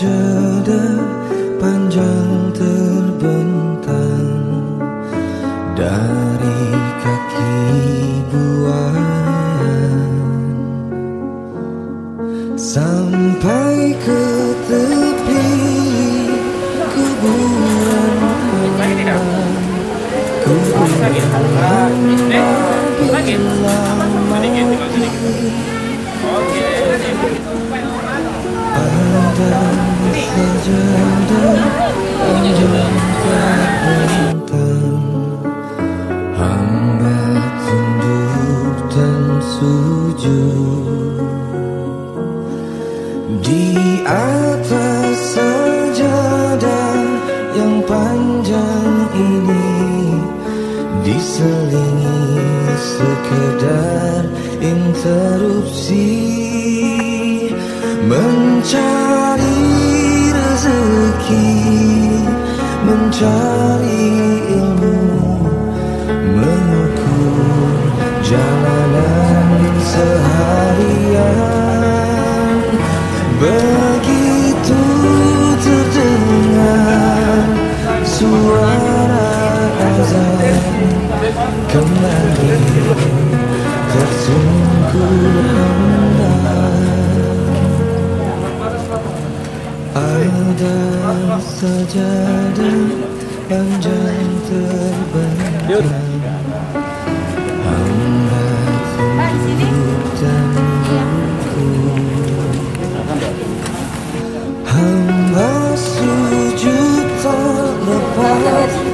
sajadah panjang terbentang dari kaki buayan sampai ke tepi kuburan hamba. Kuburan ada sajadah panjang terbentang, hamba tunduk dan sujud di atas sajadah yang panjang ini, diselingi sekedar interupsi mencari rezeki, mencari ilmu, mengukur jalanan seharian. Begitu terdengar suara azan, kembali tersungkur hamba. Ada sajadah panjang terbentang, hamba tunduk dan rukuk, hamba sujud tak lepas